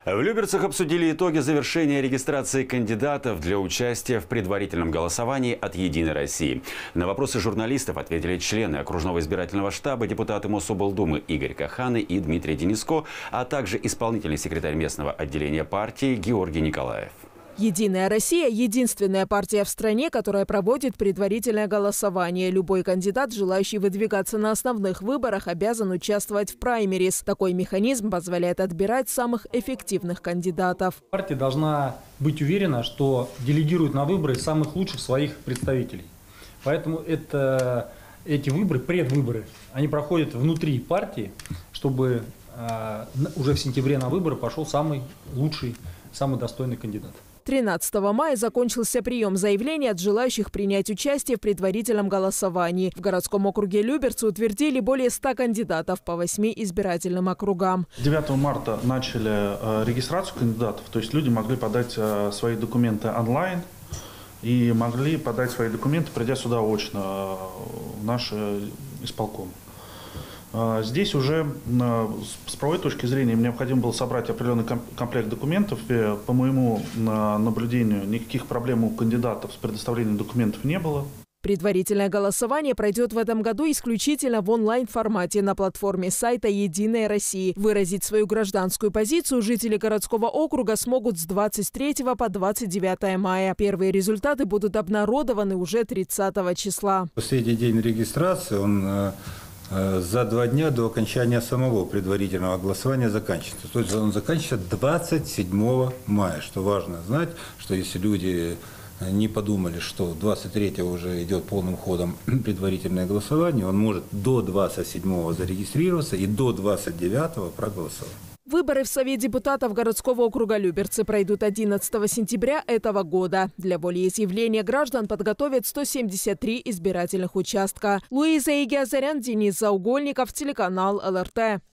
В Люберцах обсудили итоги завершения регистрации кандидатов для участия в предварительном голосовании от «Единой России». На вопросы журналистов ответили члены окружного избирательного штаба, депутаты Мособлдумы Игорь Каханы и Дмитрий Дениско, а также исполнительный секретарь местного отделения партии Георгий Николаев. «Единая Россия» – единственная партия в стране, которая проводит предварительное голосование. Любой кандидат, желающий выдвигаться на основных выборах, обязан участвовать в праймерис. Такой механизм позволяет отбирать самых эффективных кандидатов. Партия должна быть уверена, что делегирует на выборы самых лучших своих представителей. Поэтому эти выборы, предвыборы, они проходят внутри партии, чтобы уже в сентябре на выборы пошел самый лучший, самый достойный кандидат. 13 мая закончился прием заявлений от желающих принять участие в предварительном голосовании. В городском округе Люберцы утвердили более 100 кандидатов по 8 избирательным округам. 9 марта начали регистрацию кандидатов, то есть люди могли подать свои документы онлайн и могли подать свои документы, придя сюда очно в наш исполком. Здесь уже с правовой точки зрения им необходимо было собрать определенный комплект документов. По моему наблюдению, никаких проблем у кандидатов с предоставлением документов не было. Предварительное голосование пройдет в этом году исключительно в онлайн-формате на платформе сайта «Единая Россия». Выразить свою гражданскую позицию жители городского округа смогут с 23 по 29 мая. Первые результаты будут обнародованы уже 30 числа. Последний день регистрации, он за 2 дня до окончания самого предварительного голосования заканчивается. То есть он заканчивается 27 мая. Что важно знать, что если люди не подумали, что 23-го уже идет полным ходом предварительное голосование, он может до 27-го зарегистрироваться и до 29-го проголосовать. Выборы в Совет депутатов городского округа Люберцы пройдут 11 сентября этого года. Для волеизъявления граждан подготовят 173 избирательных участка. Луиза Игиазарян, Денис Заугольников, телеканал ЛРТ.